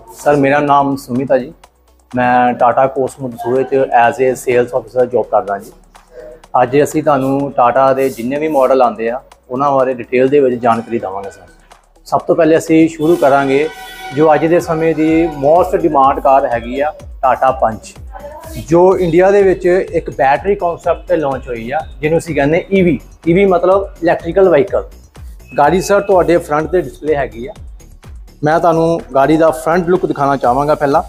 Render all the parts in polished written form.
Sir मेरा नाम सुमित है जी। मैं टाटा कोसमो दसूरे as a sales officer job करदा जी। अज असीं तुहानूं टाटा के जिन्ने भी मॉडल आते हैं उन्होंने बारे डिटेल दे विच जानकारी देवांगे। सर सब तो पहले असीं शुरू करांगे जो अज के समय की मोस्ट डिमांड कार हैगी आ टाटा पंच, जो इंडिया दे विच एक बैटरी कॉन्सैप्ट लॉन्च हुई है जिन्होंने असीं कहने ईवी मतलब इलैक्ट्रिकल व्हीकल। गाड़ी सर तुहाडे फ्रंट ते डिस्पले हैगी आ। मैं तुहानूं गाड़ी का फ्रंट लुक दिखाना चाहांगा। पहला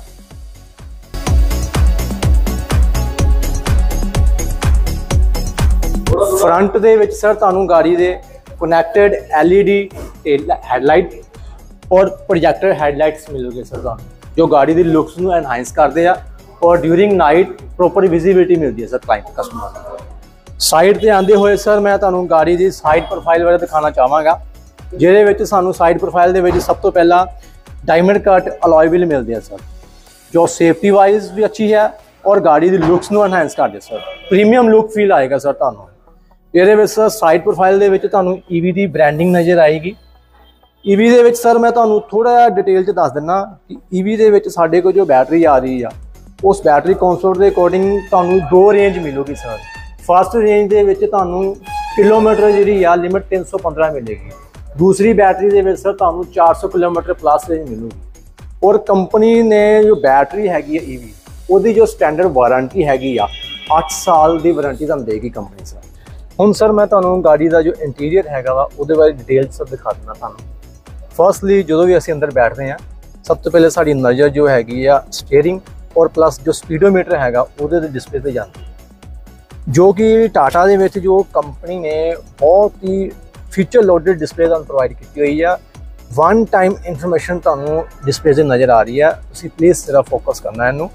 फ्रंट दे विच सर तुहानूं गाड़ी दे कनैक्टेड LED हैडलाइट और प्रोजैक्टर हैडलाइट्स मिलोगे सर तुहानूं, जो गाड़ी की लुक्स नूं एनहांस करते हैं और ड्यूरिंग नाइट प्रॉपर विजिबिलिटी मिलती है सर क्लाइंट कस्टमर। साइड ते आंदे होए सर मैं तुहानूं गाड़ी की साइड प्रोफाइल बारे दिखाना चाहांगा, जिहदे विच सानूं साइड प्रोफाइल दे विच सब तो पहला डायमंड कट अलॉय व्हील मिलते हैं सर, जो सेफ्टी वाइज भी अच्छी है और गाड़ी की लुक्स नूं एनहांस करदे सर। प्रीमियम लुक फील आएगा सर तुहानूं। ਇਹਦੇ ਵਿੱਚ सर साइड प्रोफाइल ਦੇ ਵਿੱਚ ਤੁਹਾਨੂੰ EV ਦੀ ब्रांडिंग नज़र आएगी। EV ਦੇ ਵਿੱਚ सर मैं ਤੁਹਾਨੂੰ ਥੋੜਾ ਜਿਹਾ डिटेल ਚ ਦੱਸ ਦਿੰਨਾ ਕਿ EV ਦੇ ਵਿੱਚ ਸਾਡੇ ਕੋਲ जो बैटरी आ रही ਆ उस बैटरी कॉन्सेप्ट ਦੇ अकॉर्डिंग ਤੁਹਾਨੂੰ दो रेंज मिलूगी सर। फर्स्ट रेंज ਦੇ ਵਿੱਚ ਤੁਹਾਨੂੰ किलोमीटर ਜਿਹੜੀ ਆ लिमिट 315 मिलेगी। दूसरी बैटरी ਦੇ ਵਿੱਚ सर ਤੁਹਾਨੂੰ 400 किलोमीटर प्लस रेंज मिलूगी। और कंपनी ने जो बैटरी हैगी EV ਉਹਦੀ जो स्टैंडर्ड वारंटी हैगी आ 8 साल की वारंटी ਤੁਹਾਨੂੰ देगी कंपनी सर। ਹੁਣ सर मैं ਤੁਹਾਨੂੰ गाड़ी का जो इंटीरियर हैगा वा ਉਹਦੇ ਬਾਰੇ डिटेल सर दिखा देना ਤੁਹਾਨੂੰ। फर्स्टली जो भी ਅਸੀਂ अंदर बैठते हैं सब तो पहले साड़ी नज़र जो हैगी आ स्टीयरिंग और प्लस जो स्पीडोमीटर हैगा ਉਹਦੇ डिस्पले ਤੇ ਜਾਂਦੀ है, जो कि टाटा ਦੇ ਵਿੱਚ जो कंपनी ने बहुत ही फीचर लोडेड डिस्पले ਤੁਹਾਨੂੰ प्रोवाइड की हुई है। वन टाइम इन्फॉर्मेशन ਤੁਹਾਨੂੰ डिस्पले से नज़र आ रही है, ਤੁਸੀਂ प्लीज़ जरा फोकस करना ਇਹਨੂੰ।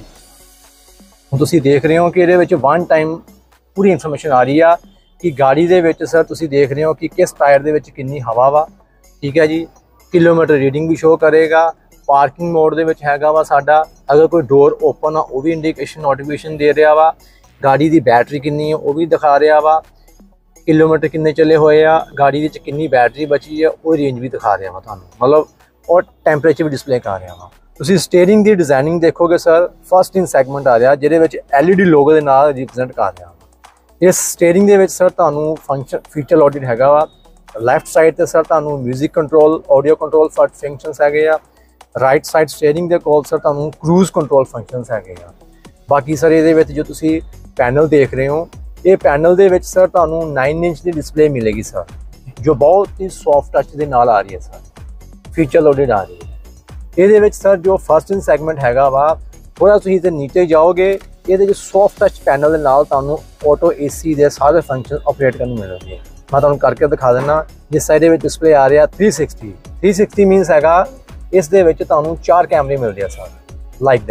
ਹੁਣ ਤੁਸੀਂ देख रहे हो कि ਇਹਦੇ ਵਿੱਚ वन टाइम पूरी इन्फॉर्मेशन आ रही है कि गाड़ी दे विच सर तुसी देख रहे हो कि किस टायर दे विच कितनी हवा वा, ठीक है जी। किलोमीटर रीडिंग भी शो करेगा। पार्किंग मोड दे विच हैगा वा साडा, अगर कोई डोर ओपन आ वो भी इंडिकेशन नोटिफिकेशन दे रहा वा। गाड़ी की बैटरी कितनी है वो भी दिखा रहा वा। किलोमीटर कितने चले हुए आ, गाड़ी विच कितनी बैटरी बची है वो रेंज भी दिखा रहा वा तुहानूं, मतलब और टैंपरेचर भी डिस्पले कर रहा वा। तुसी स्टीयरिंग की डिजाइनिंग देखोगे सर फर्स्ट इन सैगमेंट आ रहा जिहदे विच LED लोगो दे नाल रिप्रेजेंट कर रहा। इस स्टीयरिंग दे विच सर तुहानूं फंक्शन फीचर लोडेड हैगा वा। लैफ्ट साइड ते सर तुहानूं music control audio control functions हैगे आ। राइट साइड स्टीयरिंग दे कोल सर तुहानूं क्रूज कंट्रोल फंक्शनस हैगे आ। बाकी सर इहदे विच जो तुसीं पैनल देख रहे हो ये पैनल दे विच सर तुहानूं 9 इंच की डिस्पले मिलेगी सर, जो बहुत ही सॉफ्ट टच दे नाल आ रही है सर, फीचर लोडेड आ रही है। इहदे विच सर जो फर्स्ट इन सैगमेंट हैगा वा थोड़ा तुसीं ते नीचे जाओगे ये सॉफ्ट टच पैनल के नाल तुहानूं ऑटो AC के सारे फंक्शन ऑपरेट करने मिलेंगे। मैं तुहानूं करके दिखा देना। जिस साइड में डिस्पले आ रहा 360 मीनस हैगा इस दे विच तुहानूं 4 कैमरे मिलते हैं सर लाइक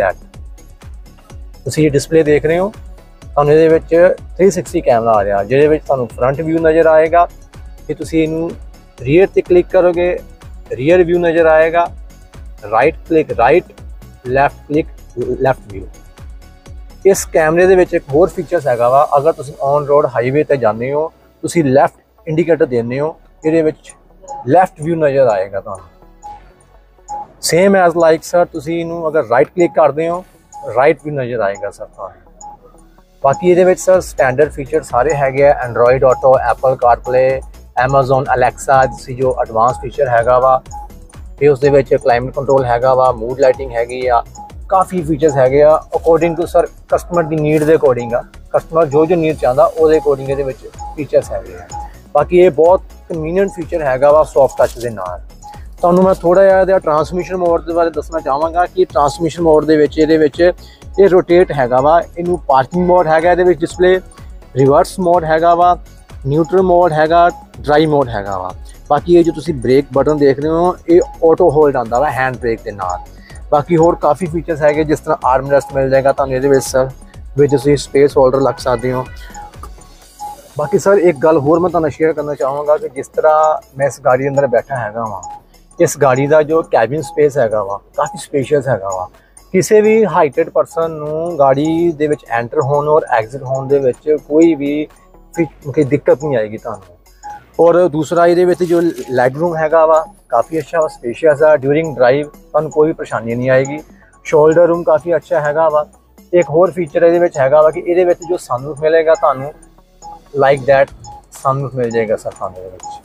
दैट। तुसीं ये डिस्पले देख रहे हो तुहानूं इहदे विच 360 कैमरा आ रहा, जिहदे विच तुहानूं फ्रंट व्यू नज़र आएगा। कि तुसीं इहनूं रियर ते क्लिक करोगे रियर व्यू नज़र आएगा, right click right, left click left view. इस कैमरे दे विच एक होर फीचर्स हैगा वा, अगर तुसीं ऑन रोड हाईवे ते जाने हो तुसीं लैफ्ट इंडिकेटर देने हो इहदे विच लैफ्ट व्यू नज़र आएगा तुहानूं। सेम एज लाइक सर तुसीं इहनूं अगर राइट क्लिक करदे हो राइट व्यू नज़र आएगा सर तुहानूं। बाकी इहदे विच सर स्टैंडर्ड फीचर सारे हैगे आ, Android Auto, Apple CarPlay, Amazon Alexa तुसीं जो एडवांस फीचर हैगा वा। फिर उस दे विच क्लाइमेट कंट्रोल हैगा वा, मूड लाइटिंग हैगी आ, काफ़ी फीचर्स हैगे आ अकॉर्डिंग टू सर कस्टमर की नीड के अकॉर्डिंग आ। कस्टमर जो नीड चाहता वो अकॉर्डिंग ये फीचर्स हैगे आ। बाकी ये बहुत कन्वीनियंट फीचर हैगा वा सॉफ्ट टच के नाल। तुहानूं मैं थोड़ा जिहा ट्रांसमिशन मोड के बारे दसना चाहांगा कि ट्रांसमिशन मोड ये रोटेट हैगा वा। इनू पार्किंग मोड हैगा इहदे विच डिस्पले, रिवर्स मोड हैगा वा, न्यूट्रल मोड हैगा, ड्राइव मोड हैगा वा। बाकी ये जो तुसीं ब्रेक बटन देख रहे हो ये ऑटो होल्ड आंदा वा हैंड ब्रेक के नाल। बाकी होर काफ़ी फीचर्स है जिस तरह आर्म रेस्ट मिल जाएगा तुहानूं इहदे विच सर, विच तुसीं स्पेस होल्डर लग सकते हो। बाकी सर एक गल होर मैं तुहानूं शेयर करना चाहांगा कि जिस तरह मैं इस गाड़ी अंदर बैठा हैगा वा, इस गाड़ी का जो कैबिन स्पेस हैगा वा काफ़ी स्पेशियस हैगा वा। किसी भी हाइटेड परसन नूं गाड़ी दे विच एंटर होने और एग्जिट होने दे विच कोई भी दिक्कत नहीं आएगी तुहानूं। और दूसरा ये जो लैग रूम हैगा वा काफ़ी अच्छा स्पेशियस है। ड्यूरिंग ड्राइव तुहानूं कोई भी परेशानी नहीं आएगी। शोल्डर रूम काफ़ी अच्छा हैगा वा। एक होर फीचर ये हैगा वा कि ये जो सनरूफ मिलेगा तुहानूं लाइक दैट सनरूफ मिल जाएगा सर तुहानूं।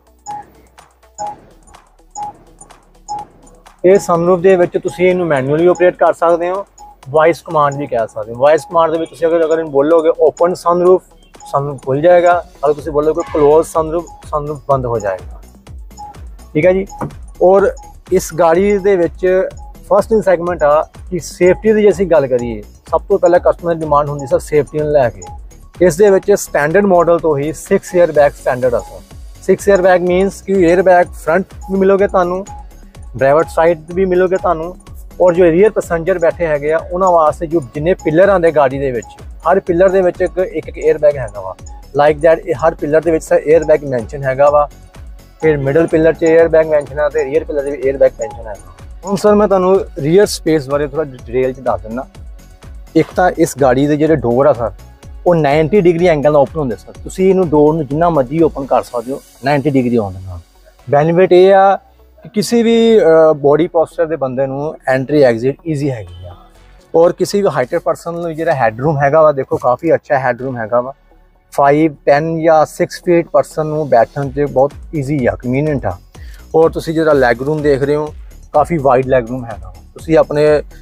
ये सनरूफ दे विच तुसीं इहनूं मैनुअली ऑपरेट कर सकते हो, वॉइस कमांड भी कह सकते हो। वॉइस कमांड दे विच तुसीं अगर बोलोगे ओपन सनरूफ, सनरूफ खुल जाएगा। अगर तुसीं बोलोगे क्लोज सनरूफ, सनरूफ बंद हो जाएगा। ठीक है जी। और इस गाड़ी दे विच फर्स्ट इन सैगमेंट आ कि सेफ्टी की जे असीं गल करिए, सब तो पहले कस्टमर की डिमांड होंदी सर सेफ्टी नूं लैके। इस दे विच स्टैंडर्ड मॉडल तो ही 6 एयर बैग स्टैंडर्ड आ सर। 6 एयर बैग मीनस कि एयर बैग फ्रंट भी मिलोगे तुहानूं, ड्राइवर साइड भी मिलोगे तुहानूं, और जो रियर पैसेंजर बैठे हैगे आ उन्हां वास्ते जो जिन्ने पिलर आंदे गाड़ी दे विच, हर पिलर दे विच एक एयर बैग हैगा वा। लाइक दैट हर पिलर दे विच सर एयर बैग मैंशन हैगा वा। फिर मिडल पिलर च एयर बैग मैंशन है, तो रियर पिलर से भी एयर बैग मैंशन है। हुण सर मैं तुहानूं रियर स्पेस बारे थोड़ा डिटेल च दस दिंदा। एक तो इस गाड़ी के जो डोर आ सर वो 90 डिग्री एंगल ओपन होंगे सर। तुसीं इहनूं डोर नूं जिन्ना मर्जी ओपन कर सकते हो 90 डिग्री आउण दे नाल। बेनीफिट ये आ कि किसी भी बॉडी पोस्चर के बंदे नूं एंट्री एग्जिट ईजी हैगी आ। और किसी भी हाइटेड पर्सन नूं जिहड़ा हैडरूम हैगा वा, देखो काफ़ी अच्छा हैडरूम हैगा वा। 5, 10 या 6 फीट पर्सन नूं बैठण च बहुत ईजी आ, कन्वीनियंट आ। और तुसीं जिहड़ा लैग रूम देख रहे हो काफ़ी वाइड लैग रूम हैगा। तुसीं अपने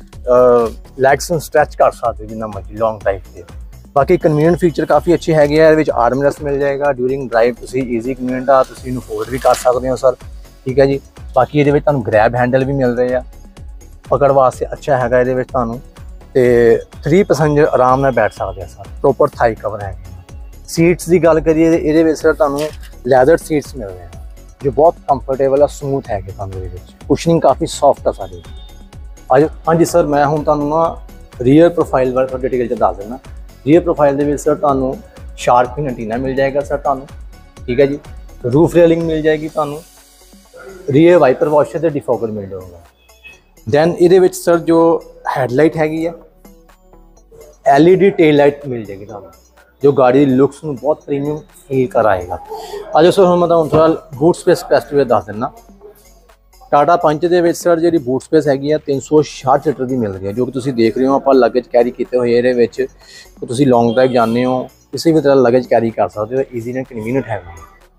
लैग्स नूं स्ट्रैच कर सकते हो जिन्ना मर्जी लॉन्ग ड्राइव पे। बाकी कन्वीनियंट फीचर काफ़ी अच्छे हैगे आ। इहदे आर्म रेस्ट मिल जाएगा ड्यूरिंग ड्राइव, तुसीं ईजी कन्वीनियंट आ, तुसीं इहनूं फोल्ड भी कर सकते हो सर। ठीक है जी। बाकी ये ग्रैब हैंडल भी मिल रहे हैं, पकड़ वास्ते अच्छा है। ये 3 पैसेंजर आराम नाल बैठ सकते हैं सर। प्रॉपर थाई कवर है। सीट्स की गल करिए ये सर तुहानूं लैदर सीट्स मिल रहे हैं जो बहुत कंफर्टेबल है, स्मूथ है। कुशनिंग काफ़ी सॉफ्ट है सारी। हाँ जी सर, मैं हूँ तुहानूं ना रियर प्रोफाइल बारे थोड़ी डिटेल च दस देना। रियर प्रोफाइल के सर तुहानूं शार्क फिन एंटीना मिल जाएगा सर तुहानूं। ठीक है जी। रूफ रेलिंग मिल जाएगी तुहानूं, रियर वाइपर वॉशर से डिफॉगर मिल जाएगा। दैन ये सर जो हैडलाइट हैगी है LED टेल लाइट मिल जाएगी तुहानूं, जो गाड़ी की लुक्स में बहुत प्रीमियम फील कराएगा। आज सर हम मैं थोड़ा बूट स्पेस कैपेसिटी दस देना। टाटा पंच के सर जी बूट स्पेस हैगी है 366 लीटर की मिल रही है, जो कि तुसीं देख रहे हो आप लगेज कैरी किए हुए। ये तुसीं लॉन्ग ड्राइव जाने हो किसी भी तरह लगेज कैरी कर सकते हो, ईजी ने कन्वीनियंट है।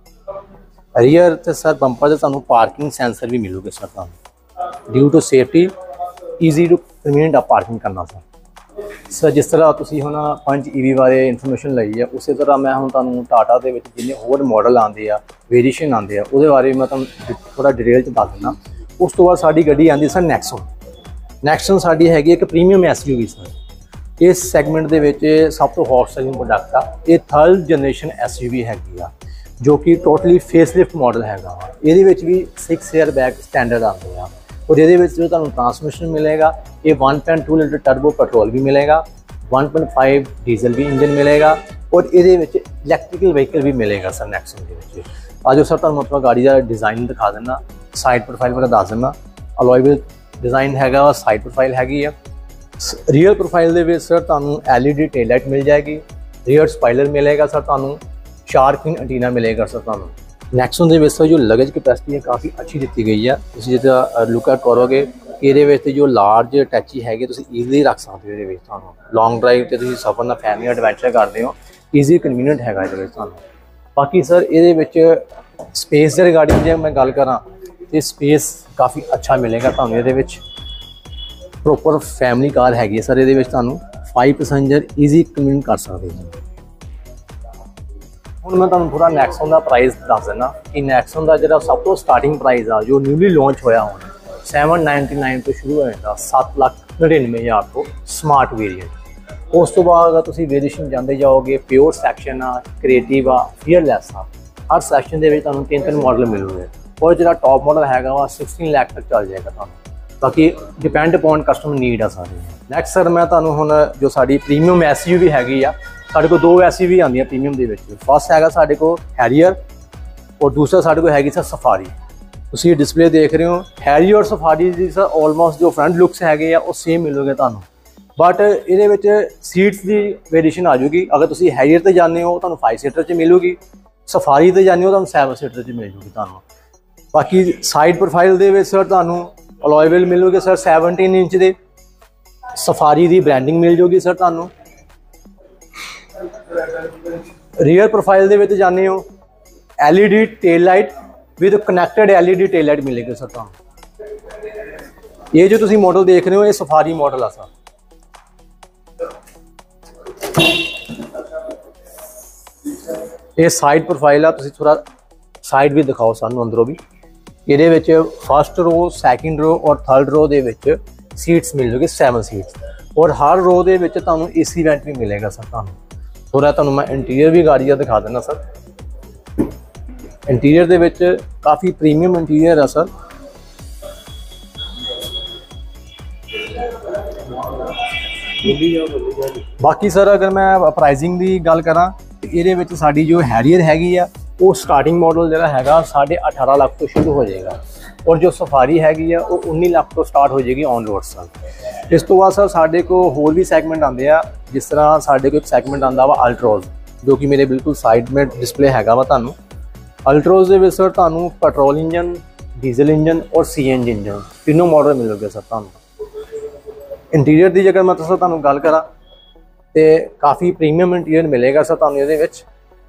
रियर तो सर बंपर से तुहानूं पार्किंग सेंसर भी मिलोगे सर तुहानूं, due to safety easy to convenient आप पार्किंग करना सर। सर जिस तरह तुसीं हुण पंच EV बारे इन्फॉर्मेशन लई है, उस तरह मैं हुण तुहानूं टाटा के जिन्ने होर मॉडल आते हैं, वेरिएशन आते हैं, वो बारे मैं तुहानूं थोड़ा डिटेल च दस दिना। उस तो बाद साडी गड्डी आती सर नैक्सॉन। नैक्सॉन साडी हैगी एक प्रीमियम SUV सर। इस सैगमेंट के विच सब तो हॉट सेलिंग प्रोडक्ट आ। ये 3rd जनरेशन SUV हैगी आ, जो कि टोटली फेसलिफ्ट मॉडल हैगा। ये भी 6 एयर बैग स्टैंडर्ड आते हैं। और ये जो तुहानूं ट्रांसमिशन मिलेगा ये 1.2 लीटर टर्बो पेट्रोल भी मिलेगा, 1.5 डीजल भी इंजन मिलेगा, और ये इलैक्ट्रिकल व्हीकल भी मिलेगा सर नैक्सॉन के। आज सर तुहानूं अपना गाड़ी का डिज़ाइन दिखा देना, साइड प्रोफाइल वगैरह दस देना। अलॉय व्हील डिज़ाइन हैगा, साइड प्रोफाइल हैगी है। रियर प्रोफाइल के सर तुहानूं LED टेल लाइट मिल जाएगी, रियर स्पॉइलर मिलेगा सर तुहानूं, शार्क फिन एंटीना मिलेगा सर तुहानूं। नैक्सॉन के सर जो लगेज कैपेसिटी है काफ़ी अच्छी दी गई है। तुसीं जिद्दां लुक एट करोगे ये जो लार्ज टैची है ईजिली रख सकते हो। ये लॉन्ग ड्राइव से सफर ना फैमिली एडवेंचर करते हो, ईजी कन्वीनियंट है। बाकी सर ये स्पेस के रिगार्डिंग जो मैं गल करा तो स्पेस काफ़ी अच्छा मिलेगा तुहानूं। ये प्रॉपर फैमिली कार हैगी सर। ये 5 पैसेंजर ईजी कन्वीनियंट कर सकते हैं। हुण मैं तुहानूं थोड़ा नैक्सॉन का प्राइस दस देना कि नैक्सॉन का जो सब तो स्टार्टिंग प्राइस आ जो न्यूली लॉन्च होया होना 799 तो शुरू हो जाता 7,99,000 तो स्मार्ट वेरिएंट। उस तो बाद अगर तुसीं वेरिएशन जाते जाओगे प्योर सैक्शन आ, क्रिएटिव आ, फीयरलैस आ, हर सैक्शन के तुहानूं 3 मॉडल मिलोगे। और जो टॉप मॉडल हैगा वा 16 लाख तक चल जाएगा तुहानूं। बाकी डिपेंड अपॉन कस्टमर नीड आ सारी। नैक्सट सर मैं तुहानूं हुण जो साडी प्रीमियम SUV हैगी आ, साढ़े को 2 SUV आंदी प्रीमियम के। फर्स्ट हैगा साढ़े को हैरियर और दूसरा साढ़े को हैगी सर सफारी। तुसीं डिस्प्ले देख रहे हो, हैरियर और सफारी की सर ऑलमोस्ट जो फ्रंट लुक्स हैगे आ वो सेम मिलोगे तुहानूं, बट ये सीट्स की वेरिएशन आ जाएगी। अगर तुसीं हैरियर ते जाने हो तुहानूं 5 सीटर च मिलूगी, सफारी ते जाने हो तुहानूं 7 सीटर च मिल जूगी तुहानूं। बाकी साइड प्रोफाइल दे विच सर तुहानूं अलॉय व्हील मिलूगे सर 17 इंच दे। सफारी दी ब्रांडिंग मिल जाऊगी सर तुहानूं। रियर प्रोफाइल दे विच जाने हो LED tail light with connected LED tail light मिलेगी सर तुहानूं। ये जो तुसीं मॉडल देख रहे हो ये सफारी मॉडल आ सर। ये साइड प्रोफाइल आ, तुसीं थोड़ा साइड भी दिखाओ सानूं अंदरों भी। ये विच फर्स्ट रो, सैकेंड रो और थर्ड रो दे विच सीट्स मिल जाएगी 7 सीट्स और हर रो दे विच तुहानूं AC वेंट भी मिलेगा सर तुहानूं। थोड़ा तुहानूं मैं इंटीरियर भी गाड़ी दा दिखा देना सर। इंटीरियर दे विच काफ़ी प्रीमियम इंटीरियर है सर। बाकी सर अगर मैं प्राइसिंग की गल करा ये साड़ी जो हैरियर हैगी आ वो स्टार्टिंग मॉडल जो हैगा 18.5 लाख तो शुरू हो जाएगा और जो सफारी हैगी आ वो 19 लाख तो स्टार्ट हो जाएगी ऑन रोड सर। इस तो बाद सर साढ़े को होर भी सैगमेंट आते हैं, जिस तरह साढ़े को एक सैगमेंट आता वा अल्ट्रोज जो कि मेरे बिल्कुल साइड में डिस्प्ले हैगा वा तुहानूं। अल्ट्रोज दे विच सर तुहानूं पेट्रोल इंजन, डीजल इंजन और CNG इंजन तीनों मॉडल मिलोगे सर तुहानूं। इंटीरियर की जगह मैं सर तुहानूं गल करा तो काफ़ी प्रीमियम इंटीरियर मिलेगा सर तुहानूं इहदे विच।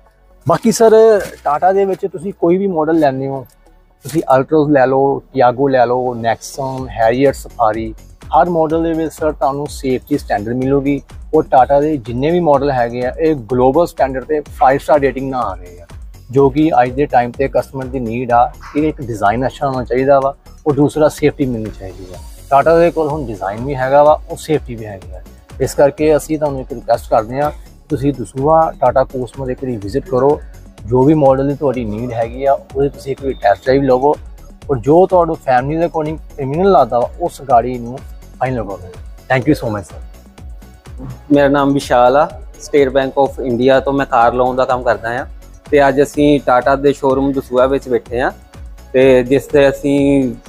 बाकी सर टाटा दे विच तुसीं कोई भी मॉडल लैंदे हो, तुसीं अल्ट्रोज लै लो, टियागो लै लो, नैक्सन, हैरियर, सफारी, हर मॉडल दे विच सर तुहानूं सेफ्टी स्टैंडर्ड मिलूगी और टाटा दे जिन्ने भी मॉडल हैगे आ ये ग्लोबल स्टैंडर्ड ते 5 स्टार रेटिंग ना आ रहे हैं, जो कि अज के टाइम ते कस्टमर की नीड आ कि एक डिज़ाइन अच्छा होना चाहिए वा और दूसरा सेफ्टी मिलनी चाहिए है। टाटा दे कोल हुण डिज़ाइन भी हैगा वा और सेफ्टी भी हैगी है। इस करके असीं तुहानूं एक रिक्वेस्ट करते हैं तुसीं दसूहा टाटा कोसमो एक बार विजिट करो, जो भी मॉडल की तुहाडी नीड हैगी आ उहदे तुसीं एक बार टेस्ट ड्राइव लवो और जो तुहाडू फैमिली के अकॉर्डिंग क्रिमिनल लगदा वा उस गाड़ी नूं फाइनल करो। Thank you so much sir. मेरा नाम विशाल आ, स्टेट बैंक ऑफ इंडिया तो मैं कार लोन का काम करदा हाँ ते अज असीं टाटा दे शोरूम दसूहा विच बैठे हाँ ते जिस ते असीं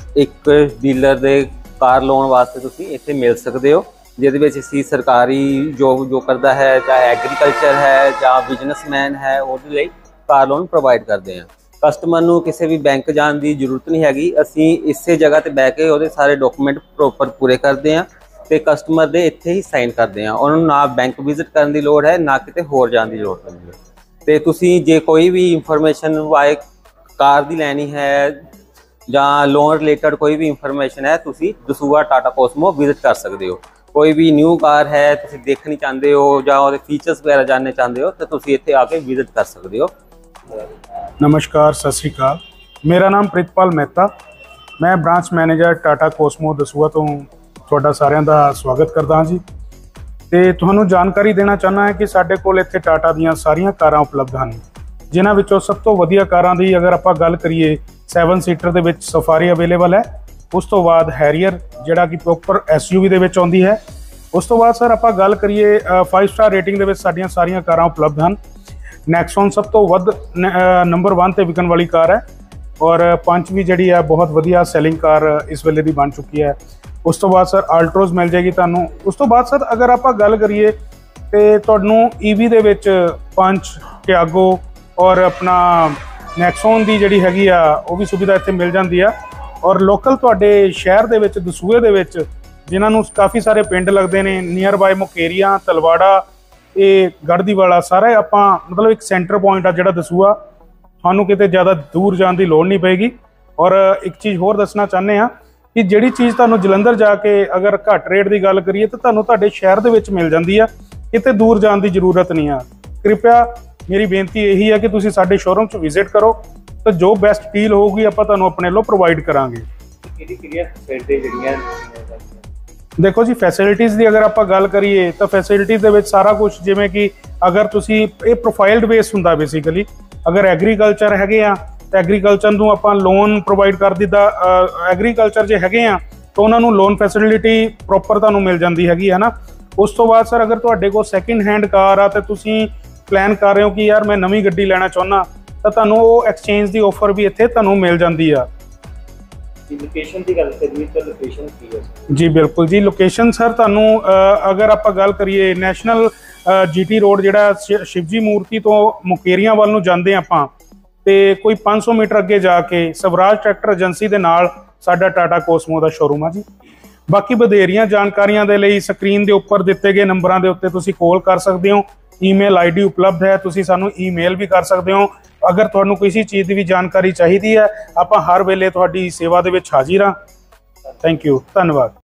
एक डीलर दे कार लोन वास्ते तुसीं इत्थे मिल सकदे हो, जिहदे विच असीं सरकारी जॉब जो करदा है चाहे एग्रीकल्चर है जां बिजनेसमैन है उहदे लई कार लोन प्रोवाइड करते हैं। कस्टमर नूं किसी भी बैंक जाने की जरूरत नहीं हैगी, असीं इसे जगह ते बैठ के उहदे सारे डॉक्यूमेंट प्रॉपर पूरे करते हैं ते कस्टमर दे इत्थे ही साइन करते हैं। उन्होंने ना बैंक विजिट करने की लोड़ है ना किते होर जाने की लोड़ पैंदी है। ते तुसीं जे कोई भी इंफॉर्मेशन वाए कार दी लैनी है जां लोन रिलेटेड कोई भी इंफॉर्मेशन है तुसीं दसूहा टाटा कोसमो विजिट कर सकते हो। कोई भी न्यू कार है तुसीं देखनी चाहते हो जां उहदे फीचर्स वगैरह जानने चाहते हो तो तुसीं इत्थे आके विजिट कर सकते हो। नमस्कार, सत श्री अकाल। मेरा नाम प्रितपाल मेहता, मैं branch manager Tata Cosmo Dasuya तो तुहाडा सारिਆਂ ਦਾ स्वागत करदा हाँ जी। तो तुहानूं जानकारी देना चाहना है कि साडे कोल इत्थे टाटा दीयां सारियां कारां उपलब्ध हैं, जिन्हां विचों सब तो वधिया कारां दी अगर आपां गल करिए 7 सीटर दे विच सफारी अवेलेबल है, उस तो बाद हैरियर जिहड़ा कि प्रॉपर SUV दे विच आउंदी है। उस तो बाद सर आपां गल करिए 5 स्टार रेटिंग दे विच साडीआं सारियां कारां उपलब्ध हैं। नैक्सॉन सब तो वध नंबर 1 ते विकन वाली कार है और पंच भी जी है बहुत वधिया सैलिंग कार इस वेले दी बन चुकी है। उस तो बाद सर अल्ट्रोज मिल जाएगी तुहानूं। उस तो बाद सर अगर आपां गल करिए तो तुहानूं EV दे विच पंच, टियागो और अपना नैक्सॉन की जिहड़ी हैगी आ वो भी सुविधा इत्थे मिल जाती है। और लोकल तुहाडे शहर दे विच दसूहे दे विच जिन्हां नूं काफ़ी सारे पिंड लगते हैं नियर बाय मुकेरिया, तलवाड़ा, ये गढ़दीवाला सारा आपां मतलब एक सेंटर पॉइंट आ जिहड़ा दसूहा, तुहानूं किते ज़्यादा दूर जाने की लोड़ नहीं पेगी। और एक चीज़ होर दसना चाहते हैं कि जिहड़ी चीज़ तुहानूं जलंधर जाके अगर घट रेट की गल करिए तो तुहानूं तुहाडे शहर दे विच मिल जाती है, किते दूर जाने की जरूरत नहीं है। कृपया मेरी बेनती यही है कि तुसीं साडे शोरूम च विजिट करो तो जो बेस्ट डील होगी आपां तुहानूं अपने लो प्रोवाइड करांगे। देखो जी फैसिलिटीज़ की अगर आप गल करिए तो फैसिलिटीज़ दे विच सारा कुछ जिवें कि अगर तुसीं ये प्रोफाइल्ड बेस हुंदा बेसिकली अगर एग्रीकल्चर हैगे आ तो एग्रीकल्चर नूं आपां लोन प्रोवाइड कर दिता। एग्रीकल्चर जे हैगे आ तो उन्हां नूं लोन फैसिलिटी प्रॉपर तुहानूं मिल जाती हैगी है ना। उस तो बाद सर अगर तुहाडे कोल सैकेंड हैंड कार आ तो तुसीं प्लान कर रहे हो कि यार मैं नवीं गड्डी लैना चाहुंदा तो तुहानूं वो एक्सचेंज की ऑफर भी इत्थे तुहानूं मिल जाती है। लोकेशन की गल करिए तो लोकेशन की है जी बिल्कुल जी। लोकेशन सर तुहानूं अगर आप गल करिए नैशनल GT रोड जिहड़ा शिवजी मूर्ति तो मुकेरियां वाल नूं जांदे आपां ਤੇ ਕੋਈ 500 ਮੀਟਰ ਅੱਗੇ ਜਾ ਕੇ ਸਵਰਾਜ ਟਰੈਕਟਰ ਏਜੰਸੀ ਦੇ ਨਾਲ ਸਾਡਾ ਟਾਟਾ ਕੋਸਮੋ ਦਾ ਸ਼ੋਰੂਮ ਆ ਜੀ। ਬਾਕੀ ਵਧੇਰੀਆਂ ਜਾਣਕਾਰੀਆਂ ਦੇ ਲਈ ਸਕਰੀਨ ਦੇ ਉੱਪਰ ਦਿੱਤੇ ਗਏ ਨੰਬਰਾਂ ਦੇ ਉੱਤੇ ਤੁਸੀਂ ਕਾਲ ਕਰ ਸਕਦੇ ਹੋ। ਈਮੇਲ ਆਈਡੀ ਉਪਲਬਧ ਹੈ, ਤੁਸੀਂ ਸਾਨੂੰ ਈਮੇਲ ਵੀ ਕਰ ਸਕਦੇ ਹੋ। ਅਗਰ ਤੁਹਾਨੂੰ ਕਿਸੇ ਚੀਜ਼ ਦੀ ਵੀ ਜਾਣਕਾਰੀ ਚਾਹੀਦੀ ਹੈ, ਆਪਾਂ ਹਰ ਵੇਲੇ ਤੁਹਾਡੀ ਸੇਵਾ ਦੇ ਵਿੱਚ ਹਾਜ਼ਰ ਹਾਂ। ਥੈਂਕ ਯੂ, ਧੰਨਵਾਦ।